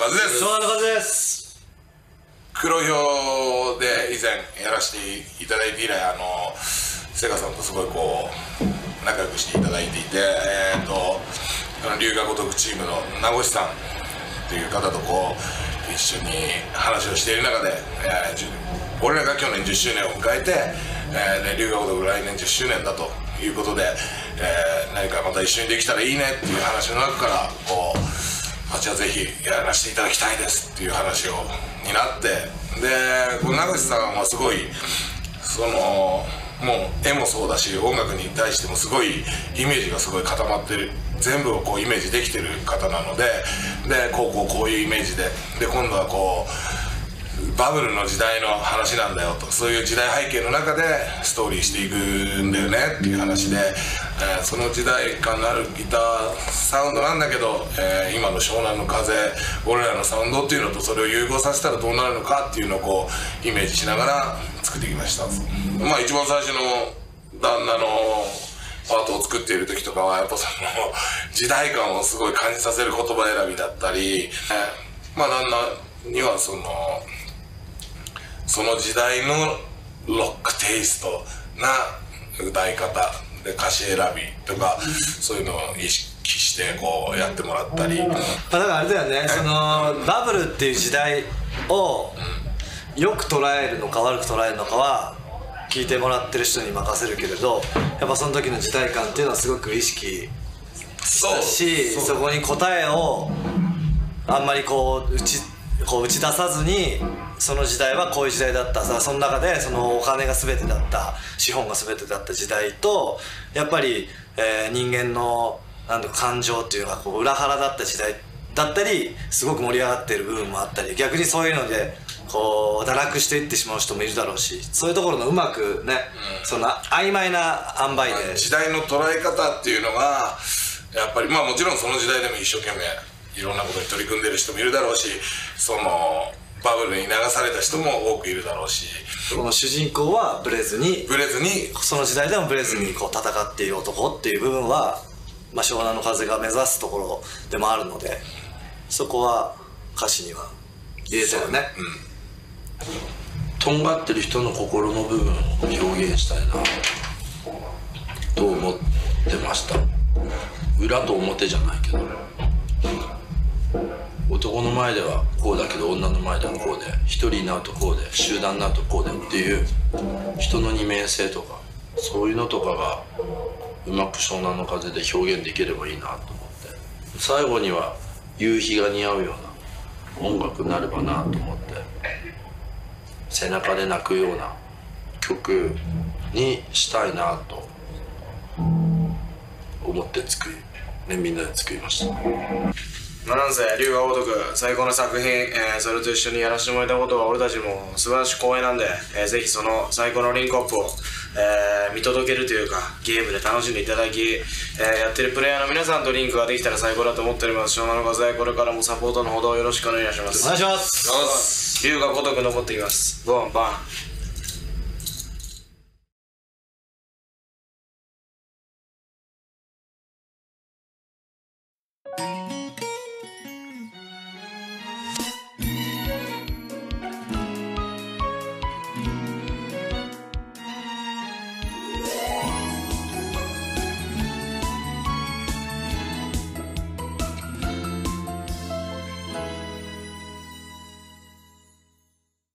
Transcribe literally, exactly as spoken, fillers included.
和です。 湘南の和です。 黒ひょうで以前やらせていただいて以来、あのセガさんとすごいこう仲良くしていただいていて、えーと龍が如くチームの名越さんっていう方とこう一緒に話をしている中で、えー、俺らが去年じゅっしゅうねんを迎えて、えー、龍が如く来年じゅっしゅうねんだということで、えー、何かまた一緒にできたらいいねっていう話の中からこうじゃあぜひやらせていただきたいですっていう話をになって、でこの名越さんはすごいそのもう絵もそうだし音楽に対してもすごいイメージがすごい固まってる、全部をこうイメージできてる方なので、でこうこうこういうイメージでで今度はこうバブルの時代の話なんだよと、そういう時代背景の中でストーリーしていくんだよねっていう話で、えー、その時代感のあるギターサウンドなんだけど、えー、今の湘南の風俺らのサウンドっていうのとそれを融合させたらどうなるのかっていうのをこうイメージしながら作ってきました。まあ一番最初の旦那のパートを作っている時とかはやっぱその時代感をすごい感じさせる言葉選びだったり、えー、まあ旦那にはそのその時代のロックテイストな歌い方で歌詞選びとかそういうのを意識してこうやってもらったり、だからあれだよね、そのバブルっていう時代をよく捉えるのか悪く捉えるのかは聞いてもらってる人に任せるけれど、やっぱその時の時代感っていうのはすごく意識したし、そこに答えをあんまりこう打ちこう打ち出さずに、その時代はこういう時代だったさ、その中でそのお金が全てだった、資本が全てだった時代と、やっぱり、えー、人間のなんだか感情っていうのがこう裏腹だった時代だったり、すごく盛り上がってる部分もあったり、逆にそういうのでこう堕落していってしまう人もいるだろうし、そういうところのうまくね、うん、その曖昧な塩梅で時代の捉え方っていうのがやっぱりまあもちろんその時代でも一生懸命いろんなことに取り組んでる人もいるだろうし、そのバブルに流された人も多くいるだろうし、 この主人公はブレずにブレずにその時代でもブレずにこう戦っている男っていう部分は、まあ、湘南の風が目指すところでもあるので、そこは歌詞には入れたよね。 うん、とんがってる人の心の部分を表現したいなと思ってました。裏と表じゃないけど、男の前ではこうだけど女の前ではこうで、一人になるとこうで、集団になるとこうでっていう人の二面性とか、そういうのとかがうまく湘南の風で表現できればいいなと思って、最後には夕日が似合うような音楽になればなと思って、背中で泣くような曲にしたいなと思って作り、ね、みんなで作りました。 まあ、なんせ龍が如く最高の作品、えー、それと一緒にやらせてもらえたことは俺たちも素晴らしい光栄なんで、えー、ぜひその最高のリンクアップを、えー、見届けるというかゲームで楽しんでいただき、えー、やってるプレイヤーの皆さんとリンクができたら最高だと思っております。湘南の風、これからもサポートのほどよろしくお願いします。 お願いします。 龍が如く残っていきます。ボンバン。